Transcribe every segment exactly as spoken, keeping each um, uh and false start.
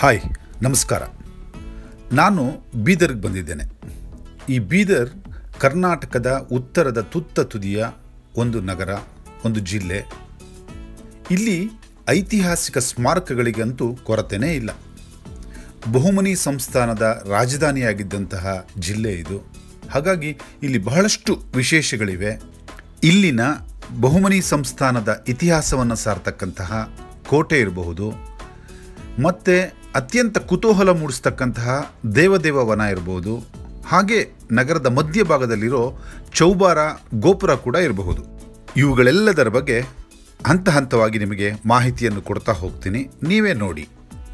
Hi ನಮಸ್ಕಾರ. ನಾನು ಬೀದರ್ಗೆ ಬಂದಿದ್ದೇನೆ. ಈ ಬೀದರ್ ಕರ್ನಾಟಕದ ಉತ್ತರದ ತುತ್ತ ತುದಿಯ ಒಂದು ನಗರ, ಒಂದು ಜಿಲ್ಲೆ. ಇಲ್ಲಿ ಐತಿಹಾಸಿಕ ಸ್ಮಾರಕಗಳಿಗಂತೂ ಕೊರತೆನೇ ಇಲ್ಲ. ಬಹುಮನಿ ಸಂಸ್ಥಾನದ ರಾಜಧಾನಿಯಾಗಿದ್ದಂತಹ ಜಿಲ್ಲೆ ಇದು. ಹಾಗಾಗಿ ಇಲ್ಲಿ ಬಹಳಷ್ಟು ವಿಶೇಷಗಳಿವೆ. ಇಲ್ಲಿನ ಬಹುಮನಿ ಸಂಸ್ಥಾನದ ಇತಿಹಾಸವನ್ನು ಸಾರ್ತಕ್ಕಂತಹ ಕೋಟೆ ಇರಬಹುದು, ಮತ್ತು ಅತ್ಯಂತ ಕುತೂಹಲ ಮೂಡಿಸ್ತಕ್ಕಂತಹ ದೇವದೇವ ವನ ಇರಬಹುದು, ಹಾಗೆ ನಗರದ ಮಧ್ಯಭಾಗದಲ್ಲಿರೋ ಚೌಬಾರ ಗೋಪುರ ಕೂಡ ಇರಬಹುದು. ಇವುಗಳೆಲ್ಲದರ ಬಗ್ಗೆ ಹಂತ ಹಂತವಾಗಿ ನಿಮಗೆ ಮಾಹಿತಿಯನ್ನು ಕೊಡ್ತಾ ಹೋಗ್ತೀನಿ, ನೀವೇ ನೋಡಿ.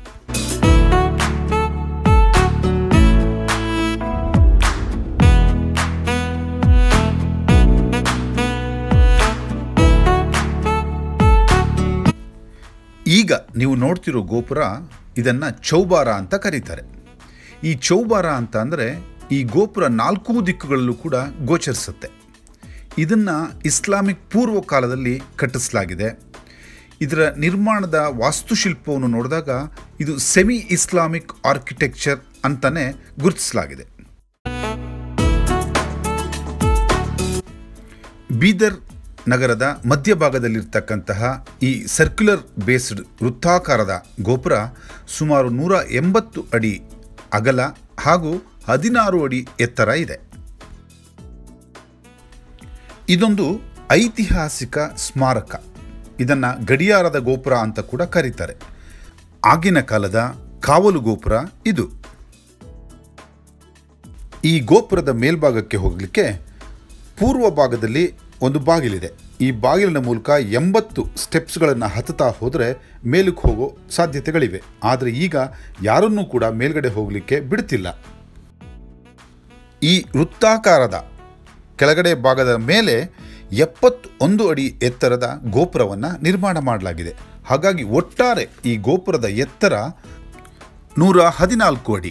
ಈಗ ನೀವು ನೋಡ್ತಿರೋ ಗೋಪುರ, ಇದನ್ನು ಚೌಬಾರ ಅಂತ ಕರೀತಾರೆ. ಈ ಚೌಬಾರ ಅಂತ ಅಂದರೆ ಈ ಗೋಪುರ ನಾಲ್ಕೂ ದಿಕ್ಕುಗಳಲ್ಲೂ ಕೂಡ ಗೋಚರಿಸುತ್ತೆ. ಇದನ್ನು ಇಸ್ಲಾಮಿಕ್ ಪೂರ್ವ ಕಾಲದಲ್ಲಿ ಕಟ್ಟಿಸಲಾಗಿದೆ. ಇದರ ನಿರ್ಮಾಣದ ವಾಸ್ತುಶಿಲ್ಪವನ್ನು ನೋಡಿದಾಗ ಇದು ಸೆಮಿ ಇಸ್ಲಾಮಿಕ್ ಆರ್ಕಿಟೆಕ್ಚರ್ ಅಂತಲೇ ಗುರುತಿಸಲಾಗಿದೆ. ಬೀದರ್ ನಗರದ ಮಧ್ಯಭಾಗದಲ್ಲಿರ್ತಕ್ಕಂತಹ ಈ ಸರ್ಕ್ಯುಲರ್ ಬೇಸ್ಡ್ ವೃತ್ತಾಕಾರದ ಗೋಪುರ ಸುಮಾರು ನೂರ ಎಂಬತ್ತು ಅಡಿ ಅಗಲ ಹಾಗೂ ಹದಿನಾರು ಅಡಿ ಎತ್ತರ ಇದೆ. ಇದೊಂದು ಐತಿಹಾಸಿಕ ಸ್ಮಾರಕ. ಇದನ್ನು ಗಡಿಯಾರದ ಗೋಪುರ ಅಂತ ಕೂಡ ಕರೀತಾರೆ. ಆಗಿನ ಕಾಲದ ಕಾವಲು ಗೋಪುರ ಇದು. ಈ ಗೋಪುರದ ಮೇಲ್ಭಾಗಕ್ಕೆ ಹೋಗಲಿಕ್ಕೆ ಪೂರ್ವ ಭಾಗದಲ್ಲಿ ಒಂದು ಬಾಗಿಲಿದೆ. ಈ ಬಾಗಿಲಿನ ಮೂಲಕ ಎಂಬತ್ತು ಸ್ಟೆಪ್ಸ್ಗಳನ್ನು ಹತ್ತುತ್ತಾ ಹೋದರೆ ಮೇಲಕ್ಕೆ ಹೋಗೋ ಸಾಧ್ಯತೆಗಳಿವೆ. ಆದರೆ ಈಗ ಯಾರನ್ನೂ ಕೂಡ ಮೇಲ್ಗಡೆ ಹೋಗಲಿಕ್ಕೆ ಬಿಡ್ತಿಲ್ಲ. ಈ ವೃತ್ತಾಕಾರದ ಕೆಳಗಡೆ ಭಾಗದ ಮೇಲೆ ಎಪ್ಪತ್ತೊಂದು ಅಡಿ ಎತ್ತರದ ಗೋಪುರವನ್ನು ನಿರ್ಮಾಣ ಮಾಡಲಾಗಿದೆ. ಹಾಗಾಗಿ ಒಟ್ಟಾರೆ ಈ ಗೋಪುರದ ಎತ್ತರ ನೂರ ಹದಿನಾಲ್ಕು ಅಡಿ.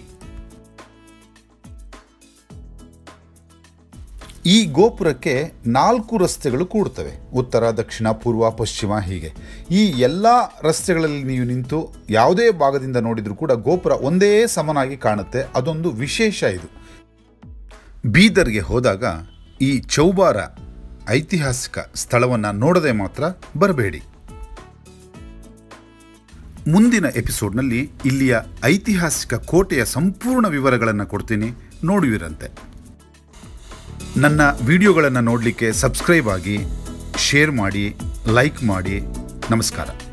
ಈ ಗೋಪುರಕ್ಕೆ ನಾಲ್ಕು ರಸ್ತೆಗಳು ಕೂಡುತ್ತವೆ, ಉತ್ತರ, ದಕ್ಷಿಣ, ಪೂರ್ವ, ಪಶ್ಚಿಮ, ಹೀಗೆ. ಈ ಎಲ್ಲ ರಸ್ತೆಗಳಲ್ಲಿ ನೀವು ನಿಂತು ಯಾವುದೇ ಭಾಗದಿಂದ ನೋಡಿದರೂ ಕೂಡ ಗೋಪುರ ಒಂದೇ ಸಮನಾಗಿ ಕಾಣುತ್ತೆ. ಅದೊಂದು ವಿಶೇಷ ಇದು. ಬೀದರ್ಗೆ ಹೋದಾಗ ಈ ಚೌಬಾರ ಐತಿಹಾಸಿಕ ಸ್ಥಳವನ್ನು ನೋಡದೆ ಮಾತ್ರ ಬರಬೇಡಿ. ಮುಂದಿನ ಎಪಿಸೋಡ್ನಲ್ಲಿ ಇಲ್ಲಿಯ ಐತಿಹಾಸಿಕ ಕೋಟೆಯ ಸಂಪೂರ್ಣ ವಿವರಗಳನ್ನು ಕೊಡ್ತೀನಿ, ನೋಡುವಿರಂತೆ. ನನ್ನ ವಿಡಿಯೋಗಳನ್ನು ನೋಡಲಿಕ್ಕೆ ಸಬ್ಸ್ಕ್ರೈಬ್ ಆಗಿ, ಶೇರ್ ಮಾಡಿ, ಲೈಕ್ ಮಾಡಿ. ನಮಸ್ಕಾರ.